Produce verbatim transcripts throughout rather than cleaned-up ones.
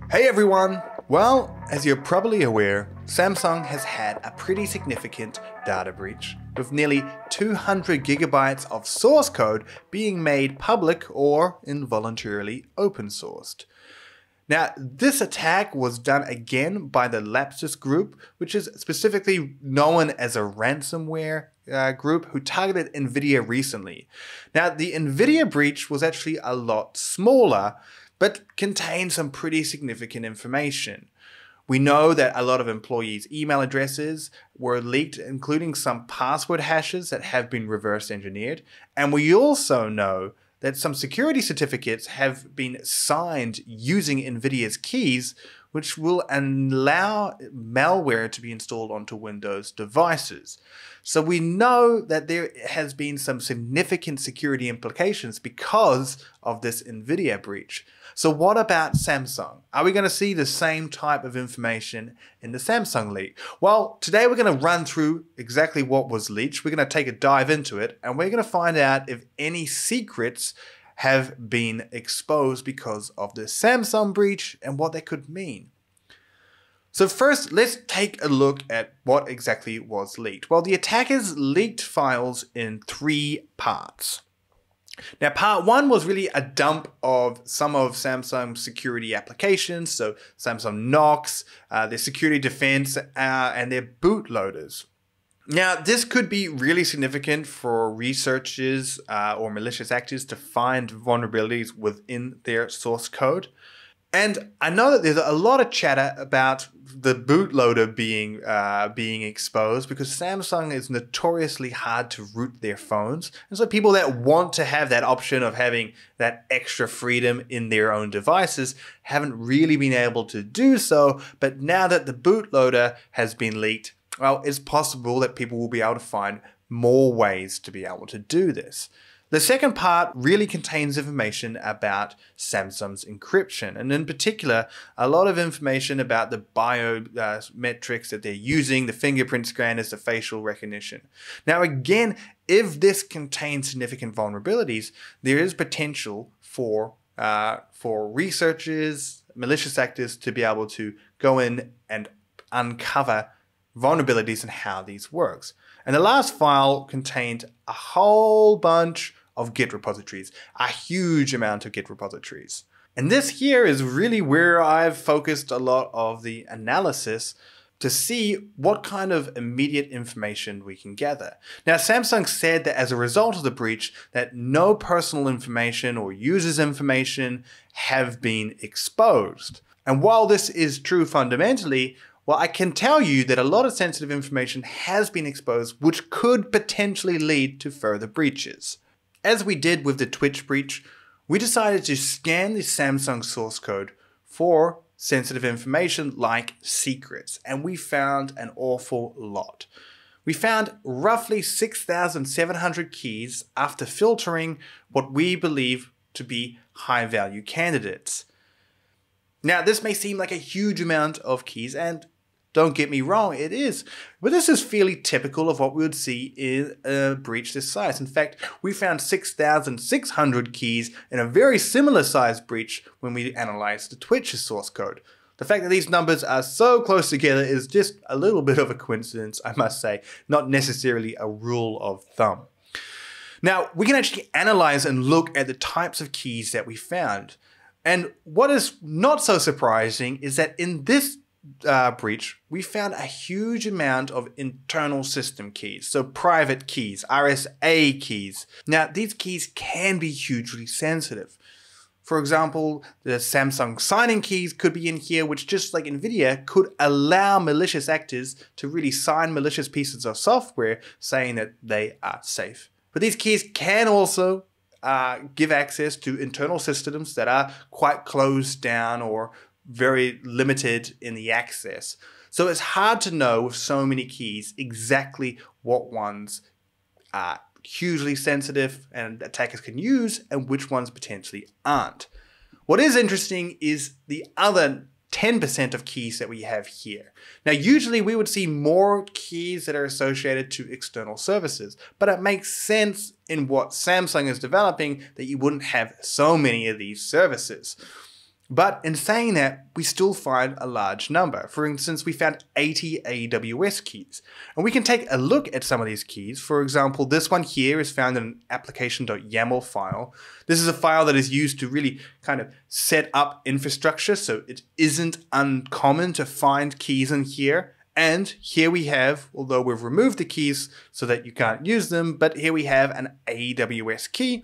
Hey everyone! Well, as you're probably aware, Samsung has had a pretty significant data breach, with nearly two hundred gigabytes of source code being made public or involuntarily open sourced. Now, this attack was done again by the Lapsus group, which is specifically known as a ransomware uh, group who targeted Nvidia recently. Now, the Nvidia breach was actually a lot smaller, but contained some pretty significant information. We know that a lot of employees' email addresses were leaked, including some password hashes that have been reverse engineered. And we also know that some security certificates have been signed using Nvidia's keys, which will allow malware to be installed onto Windows devices. So we know that there has been some significant security implications because of this Nvidia breach. So what about Samsung? Are we going to see the same type of information in the Samsung leak? Well, today we're going to run through exactly what was leaked. We're going to take a dive into it, and we're going to find out if any secrets have been exposed because of the Samsung breach and what they could mean. So first, let's take a look at what exactly was leaked. Well, the attackers leaked files in three parts. Now, part one was really a dump of some of Samsung's security applications, so Samsung Knox, uh, their security defense, uh, and their bootloaders. Now, this could be really significant for researchers uh, or malicious actors to find vulnerabilities within their source code. And I know that there's a lot of chatter about the bootloader being uh, being exposed because Samsung is notoriously hard to root their phones. And so people that want to have that option of having that extra freedom in their own devices haven't really been able to do so. But now that the bootloader has been leaked, well, it's possible that people will be able to find more ways to be able to do this. The second part really contains information about Samsung's encryption, and in particular, a lot of information about the biometrics uh, that they're using, the fingerprint scanners, the facial recognition. Now again, if this contains significant vulnerabilities, there is potential for, uh, for researchers, malicious actors to be able to go in and uncover vulnerabilities and how these works. And the last file contained a whole bunch of Git repositories, a huge amount of Git repositories. And this here is really where I've focused a lot of the analysis to see what kind of immediate information we can gather. Now, Samsung said that as a result of the breach, that no personal information or users' information have been exposed. And while this is true fundamentally, well, I can tell you that a lot of sensitive information has been exposed, which could potentially lead to further breaches. As we did with the Twitch breach, we decided to scan the Samsung source code for sensitive information like secrets, and we found an awful lot. We found roughly six thousand seven hundred keys after filtering what we believe to be high-value candidates. Now, this may seem like a huge amount of keys, and don't get me wrong, it is. But this is fairly typical of what we would see in a breach this size. In fact, we found six thousand six hundred keys in a very similar sized breach when we analyzed the Twitch's source code. The fact that these numbers are so close together is just a little bit of a coincidence, I must say, not necessarily a rule of thumb. Now, we can actually analyze and look at the types of keys that we found. And what is not so surprising is that in this Uh, breach, we found a huge amount of internal system keys, so private keys, R S A keys. Now, these keys can be hugely sensitive. For example, the Samsung signing keys could be in here, which just like Nvidia could allow malicious actors to really sign malicious pieces of software saying that they are safe. But these keys can also uh, give access to internal systems that are quite closed down or very limited in the access. So it's hard to know with so many keys exactly what ones are hugely sensitive and attackers can use and which ones potentially aren't. What is interesting is the other ten percent of keys that we have here. Now, usually we would see more keys that are associated to external services, but it makes sense in what Samsung is developing that you wouldn't have so many of these services. But in saying that, we still find a large number. For instance, we found eighty A W S keys. And we can take a look at some of these keys. For example, this one here is found in an application.yaml file. This is a file that is used to really kind of set up infrastructure, so it isn't uncommon to find keys in here. And here we have, although we've removed the keys so that you can't use them, but here we have an A W S key.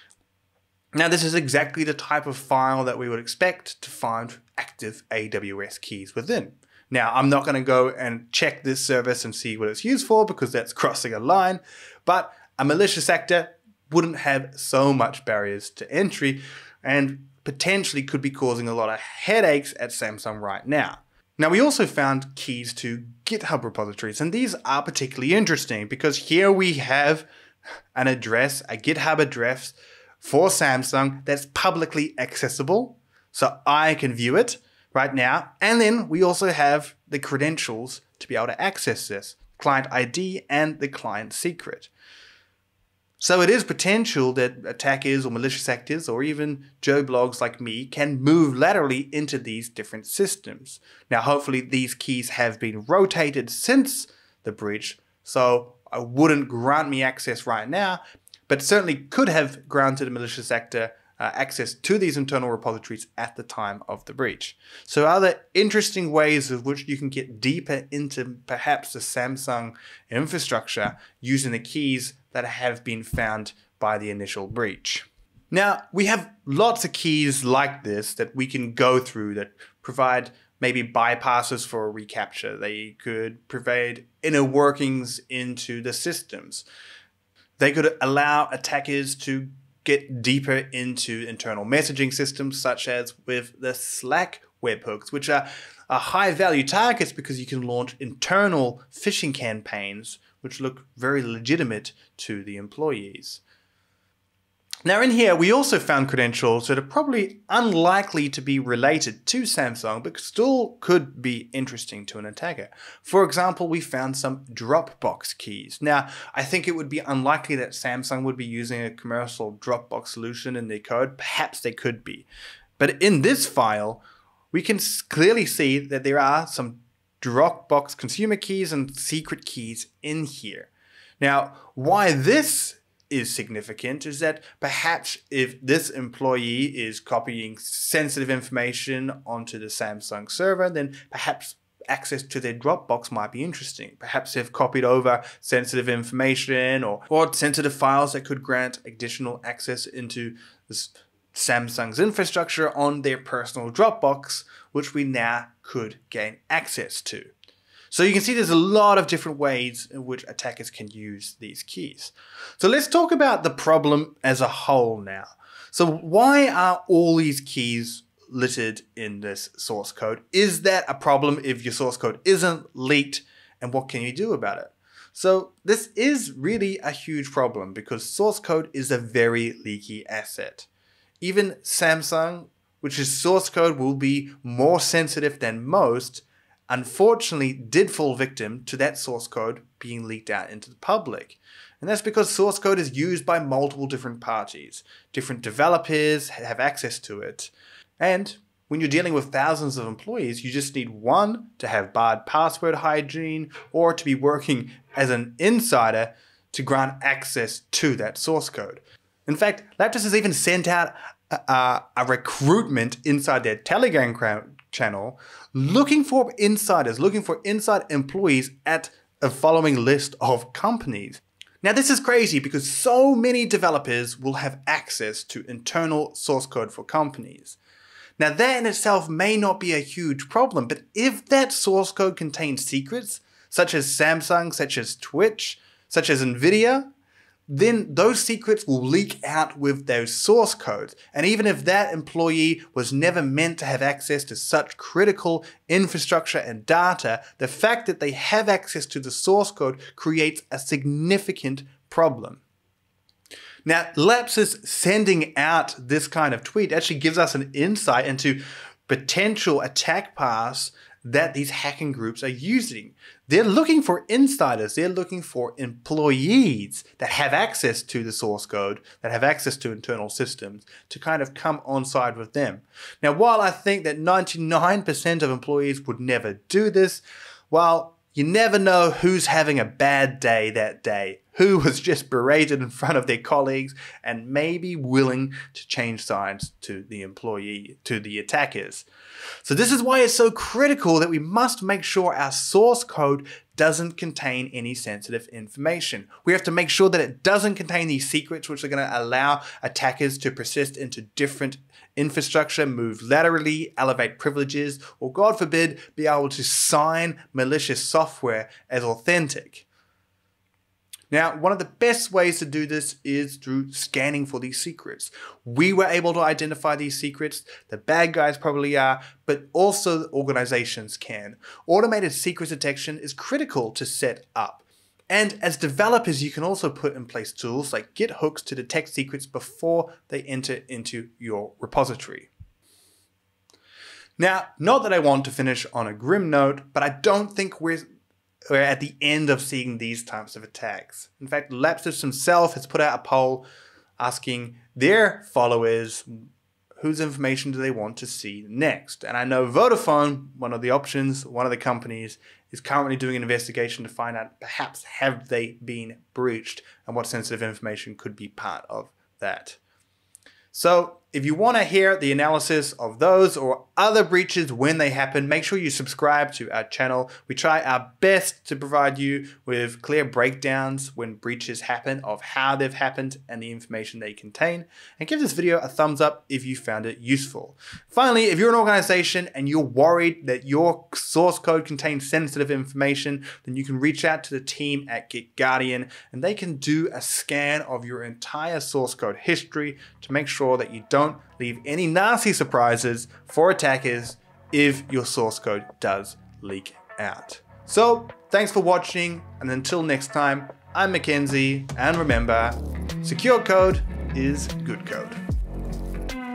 Now, this is exactly the type of file that we would expect to find active A W S keys within. Now, I'm not going to go and check this service and see what it's used for because that's crossing a line, but a malicious actor wouldn't have so much barriers to entry and potentially could be causing a lot of headaches at Samsung right now. Now, we also found keys to GitHub repositories, and these are particularly interesting because here we have an address, a GitHub address for Samsung that's publicly accessible, so I can view it right now. And then we also have the credentials to be able to access this, client I D and the client secret. So it is potential that attackers or malicious actors or even Joe Blogs like me can move laterally into these different systems. Now, hopefully these keys have been rotated since the breach, so I wouldn't grant me access right now, but certainly could have granted a malicious actor uh, access to these internal repositories at the time of the breach. So are there interesting ways of which you can get deeper into perhaps the Samsung infrastructure using the keys that have been found by the initial breach? Now, we have lots of keys like this that we can go through that provide maybe bypasses for a recapture. They could provide inner workings into the systems. They could allow attackers to get deeper into internal messaging systems, such as with the Slack webhooks, which are, are high-value targets because you can launch internal phishing campaigns, which look very legitimate to the employees. Now in here, we also found credentials that are probably unlikely to be related to Samsung, but still could be interesting to an attacker. For example, we found some Dropbox keys. Now, I think it would be unlikely that Samsung would be using a commercial Dropbox solution in their code. Perhaps they could be. But in this file, we can clearly see that there are some Dropbox consumer keys and secret keys in here. Now, why this is significant is that perhaps if this employee is copying sensitive information onto the Samsung server, then perhaps access to their Dropbox might be interesting. Perhaps they've copied over sensitive information or, or sensitive files that could grant additional access into this Samsung's infrastructure on their personal Dropbox, which we now could gain access to. So you can see there's a lot of different ways in which attackers can use these keys. So let's talk about the problem as a whole now. So why are all these keys littered in this source code? Is that a problem if your source code isn't leaked, and what can you do about it? So this is really a huge problem because source code is a very leaky asset. Even Samsung, which is source code will be more sensitive than most, unfortunately did fall victim to that source code being leaked out into the public. And that's because source code is used by multiple different parties. Different developers have access to it. And when you're dealing with thousands of employees, you just need one to have bad password hygiene or to be working as an insider to grant access to that source code. In fact, Lapsus has even sent out a, a recruitment inside their Telegram channel looking for insiders, looking for inside employees at a following list of companies. Now this is crazy because so many developers will have access to internal source code for companies. Now that in itself may not be a huge problem, but if that source code contains secrets, such as Samsung, such as Twitch, such as Nvidia, then those secrets will leak out with those source codes. And even if that employee was never meant to have access to such critical infrastructure and data, the fact that they have access to the source code creates a significant problem. Now, Lapsus sending out this kind of tweet actually gives us an insight into potential attack paths that these hacking groups are using. They're looking for insiders, they're looking for employees that have access to the source code, that have access to internal systems, to kind of come on side with them. Now, while I think that ninety-nine percent of employees would never do this, well, you never know who's having a bad day that day, who was just berated in front of their colleagues and maybe willing to change sides to the employee, to the attackers. So this is why it's so critical that we must make sure our source code doesn't contain any sensitive information. We have to make sure that it doesn't contain these secrets which are going to allow attackers to persist into different infrastructure, move laterally, elevate privileges, or God forbid, be able to sign malicious software as authentic. Now, one of the best ways to do this is through scanning for these secrets. We were able to identify these secrets, the bad guys probably are, but also organizations can. Automated secret detection is critical to set up. And as developers, you can also put in place tools like Git hooks to detect secrets before they enter into your repository. Now, not that I want to finish on a grim note, but I don't think we're We're at the end of seeing these types of attacks. In fact, Lapsus himself has put out a poll asking their followers whose information do they want to see next. And I know Vodafone, one of the options, one of the companies, is currently doing an investigation to find out perhaps have they been breached and what sensitive information could be part of that. So if you want to hear the analysis of those or other breaches when they happen, make sure you subscribe to our channel. We try our best to provide you with clear breakdowns when breaches happen, of how they've happened and the information they contain. And give this video a thumbs up if you found it useful. Finally, if you're an organization and you're worried that your source code contains sensitive information, then you can reach out to the team at GitGuardian and they can do a scan of your entire source code history to make sure that you don't Don't leave any nasty surprises for attackers if your source code does leak out. So thanks for watching, and until next time, I'm Mackenzie, and remember, secure code is good code.